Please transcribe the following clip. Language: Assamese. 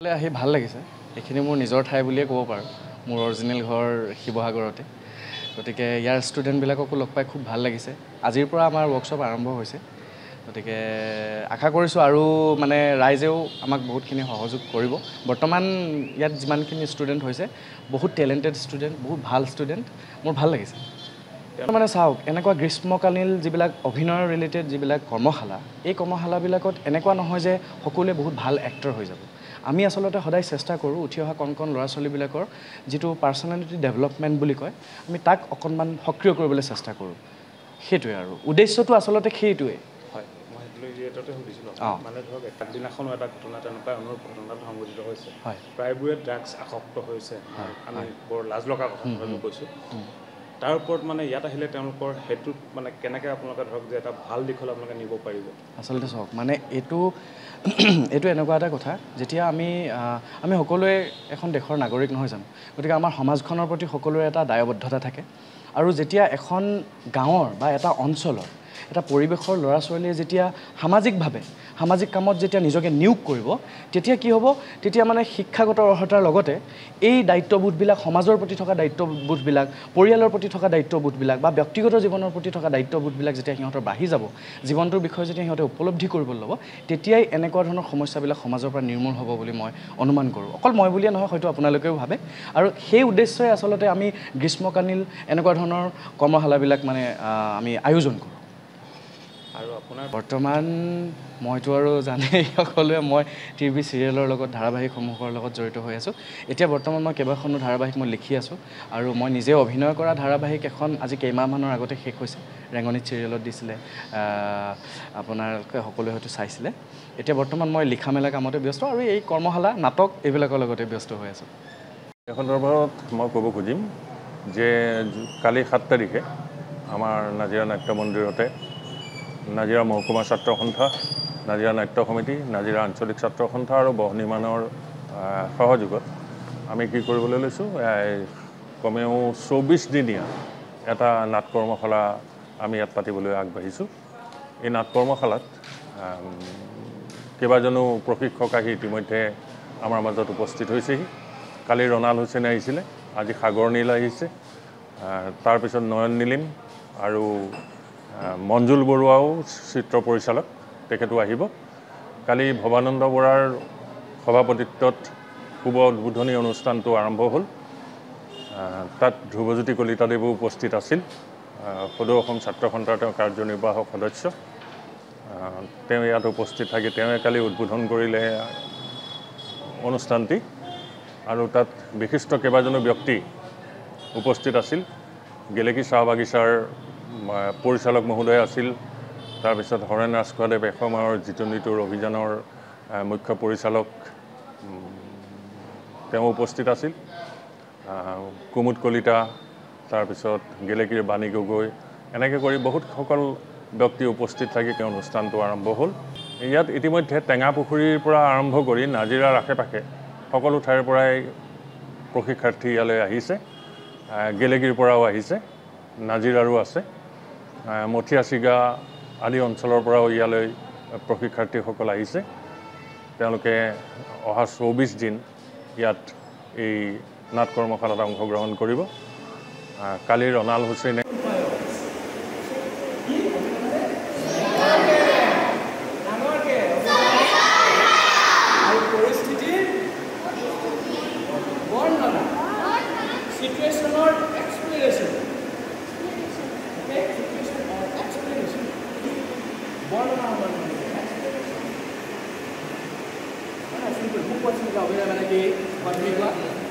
আহি ভাল লাগিছে এইখিনি মোৰ নিজৰ ঠাই বুলিয়ে ক'ব পাৰোঁ মোৰ অৰিজিনেল ঘৰ শিৱসাগৰতে গতিকে ইয়াৰ ষ্টুডেণ্টবিলাককো লগ পাই খুব ভাল লাগিছে আজিৰ পৰা আমাৰ ৱৰ্কশ্বপ আৰম্ভ হৈছে গতিকে আশা কৰিছোঁ আৰু মানে ৰাইজেও আমাক বহুতখিনি সহযোগ কৰিব বৰ্তমান ইয়াত যিমানখিনি ষ্টুডেণ্ট হৈছে বহুত টেলেণ্টেড ষ্টুডেণ্ট বহুত ভাল ষ্টুডেণ্ট মোৰ ভাল লাগিছে মানে চাওক এনেকুৱা গ্ৰীষ্মকালীন যিবিলাক অভিনয়ৰ ৰিলেটেড যিবিলাক কৰ্মশালা এই কৰ্মশালাবিলাকত এনেকুৱা নহয় যে সকলোৱে বহুত ভাল এক্টৰ হৈ যাব আমি আচলতে সদায় চেষ্টা কৰোঁ উঠি অহা কণ ল'ৰা ছোৱালীবিলাকৰ যিটো পাৰ্চনেলিটি ডেভেলপমেণ্ট বুলি কয় আমি তাক অকণমান সক্ৰিয় কৰিবলৈ চেষ্টা কৰোঁ সেইটোৱে আৰু উদ্দেশ্যটো আচলতে সেইটোৱে হয় মই এইটোতে সুধিছিলোঁ মানে ধৰক একদিনাখনো এটা ঘটনা তেনেকুৱা অনুৰূপ ঘটনাত সংঘটিত হৈছে হয় প্ৰায়বোৰে ড্ৰাগছ আসক্ত হৈছে আমি বৰ লাজ লগা কথা মই কৈছোঁ তাৰ ওপৰত মানে ইয়াত আহিলে তেওঁলোকৰ হেতুত মানে কেনেকৈ আপোনালোকে ধৰক যে এটা ভাল দিশলৈ আপোনালোকে নিব পাৰিব আচলতে চাওক মানে এইটো এনেকুৱা এটা কথা যেতিয়া আমি সকলোৱে এখন দেশৰ নাগৰিক নহয় জানো গতিকে আমাৰ সমাজখনৰ প্ৰতি সকলোৰে এটা দায়বদ্ধতা থাকে আৰু যেতিয়া এখন গাঁৱৰ বা এটা অঞ্চলৰ এটা পৰিৱেশৰ ল'ৰা ছোৱালীয়ে যেতিয়া সামাজিক কামত যেতিয়া নিজকে নিয়োগ কৰিব তেতিয়া কি হ'ব তেতিয়া মানে শিক্ষাগত অৰ্হতাৰ লগতে এই দায়িত্ববোধবিলাক সমাজৰ প্ৰতি থকা দায়িত্ববোধবিলাক পৰিয়ালৰ প্ৰতি থকা দায়িত্ববোধবিলাক বা ব্যক্তিগত জীৱনৰ প্ৰতি থকা দায়িত্ববোধবিলাক যেতিয়া সিহঁতৰ বাঢ়ি যাব জীৱনটোৰ বিষয়ে যেতিয়া সিহঁতে উপলব্ধি কৰিব ল'ব তেতিয়াই এনেকুৱা ধৰণৰ সমস্যাবিলাক সমাজৰ পৰা নিৰ্মূল হ'ব বুলি মই অনুমান কৰোঁ অকল মই বুলিয়ে নহয় হয়তো আপোনালোকেও ভাবে আৰু সেই উদ্দেশ্যই আচলতে আমি গ্ৰীষ্মকালীন এনেকুৱা ধৰণৰ কৰ্মশালাবিলাক মানে আমি আয়োজন কৰোঁ আৰু আপোনাৰ বৰ্তমান মইতো আৰু জানেই সকলোৱে মই টিভি চিৰিয়েলৰ লগত ধাৰাবাহিকসমূহৰ লগত জড়িত হৈ আছোঁ এতিয়া বৰ্তমান মই কেইবাখনো ধাৰাবাহিক মই লিখি আছোঁ আৰু মই নিজে অভিনয় কৰা ধাৰাবাহিক এখন আজি কেইমাহমানৰ আগতে শেষ হৈছে ৰেঙনিত চিৰিয়েলত দিছিলে আপোনালোকে সকলোৱে হয়তো চাইছিলে এতিয়া বৰ্তমান মই লিখা মেলা কামতে ব্যস্ত আৰু এই কৰ্মশালা নাটক এইবিলাকৰ লগতে ব্যস্ত হৈ আছোঁ এই সন্দৰ্ভত মই ক'ব খুজিম যে কালি 7 তাৰিখে আমাৰ নাজিৰা নাট্য মন্দিৰতে নাজিৰা মহকুমা ছাত্ৰ সন্থা নাজিৰা নাট্য সমিতি নাজিৰা আঞ্চলিক ছাত্ৰ সন্থা আৰু বহ নিৰ্মাণৰ সহযোগত আমি কি কৰিবলৈ লৈছোঁ কমেও 24 দিনীয়া এটা নাট কৰ্মশালা আমি ইয়াত পাতিবলৈ আগবাঢ়িছোঁ এই নাট কৰ্মশালাত কেইবাজনো প্ৰশিক্ষক আহি ইতিমধ্যে আমাৰ মাজত উপস্থিত হৈছেহি কালি ৰণাল হুছেইন আহিছিলে আজি সাগৰ নীল আহিছে তাৰপিছত নয়ন নীলিম আৰু মঞ্জুল বৰুৱাও চিত্ৰ পৰিচালক তেখেতো আহিব কালি ভৱানন্দ বৰাৰ সভাপতিত্বত শুভ উদ্বোধনী অনুষ্ঠানটো আৰম্ভ হ'ল তাত ধ্ৰুৱজ্যোতি কলিতাদেৱো উপস্থিত আছিল সদৌ অসম ছাত্ৰ সন্থাৰ তেওঁ কাৰ্যনিৰ্বাহক সদস্য তেওঁ ইয়াত উপস্থিত থাকি তেওঁৱে কালি উদ্বোধন কৰিলে অনুষ্ঠানটি আৰু তাত বিশিষ্ট কেইবাজনো ব্যক্তি উপস্থিত আছিল গেলেকী চাহ বাগিচাৰ পৰিচালক মহোদয় আছিল তাৰপিছত হৰেণ ৰাজখোৱাদেৱ এসময়ৰ জিতু নিতুৰ অভিযানৰ মুখ্য পৰিচালক তেওঁ উপস্থিত আছিল কুমুদ কলিতা তাৰপিছত গেলেকীৰ বাণী গগৈ এনেকৈ কৰি বহুতসকল ব্যক্তি উপস্থিত থাকি তেওঁ অনুষ্ঠানটো আৰম্ভ হ'ল ইয়াত ইতিমধ্যে টেঙাপুখুৰীৰ পৰা আৰম্ভ কৰি নাজিৰাৰ আশে পাশে সকলো ঠাইৰ পৰাই প্ৰশিক্ষাৰ্থী ইয়ালৈ আহিছে গেলেকীৰ পৰাও আহিছে নাজিৰাৰো আছে মথিয়াচিগা আদি অঞ্চলৰ পৰাও ইয়ালৈ প্ৰশিক্ষাৰ্থীসকল আহিছে তেওঁলোকে অহা 24 দিন ইয়াত এই নাট কৰ্মশালাত অংশগ্ৰহণ কৰিব কালি ৰণাল হুছেইনে Buku what's in the way,